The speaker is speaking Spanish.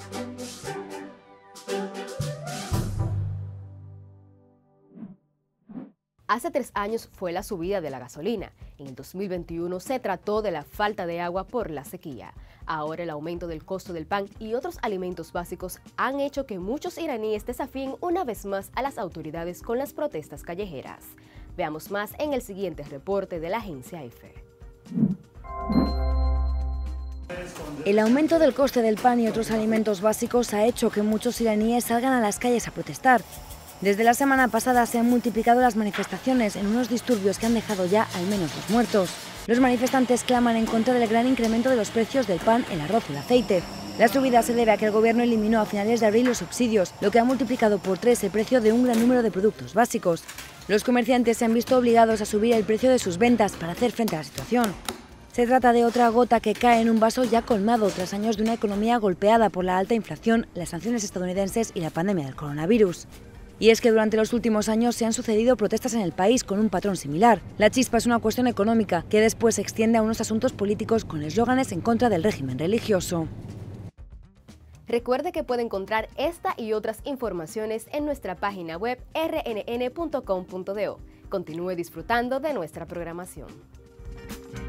Hace 3 años fue la subida de la gasolina. En el 2021 se trató de la falta de agua por la sequía. Ahora el aumento del costo del pan y otros alimentos básicos han hecho que muchos iraníes desafíen una vez más a las autoridades con las protestas callejeras. Veamos más en el siguiente reporte de la agencia EFE. El aumento del coste del pan y otros alimentos básicos ha hecho que muchos iraníes salgan a las calles a protestar. Desde la semana pasada se han multiplicado las manifestaciones en unos disturbios que han dejado ya al menos 2 muertos. Los manifestantes claman en contra del gran incremento de los precios del pan, el arroz y el aceite. La subida se debe a que el gobierno eliminó a finales de abril los subsidios, lo que ha multiplicado por 3 el precio de un gran número de productos básicos. Los comerciantes se han visto obligados a subir el precio de sus ventas para hacer frente a la situación. Se trata de otra gota que cae en un vaso ya colmado tras años de una economía golpeada por la alta inflación, las sanciones estadounidenses y la pandemia del coronavirus. Y es que durante los últimos años se han sucedido protestas en el país con un patrón similar. La chispa es una cuestión económica que después se extiende a unos asuntos políticos con eslóganes en contra del régimen religioso. Recuerde que puede encontrar esta y otras informaciones en nuestra página web rnn.com.do. Continúe disfrutando de nuestra programación.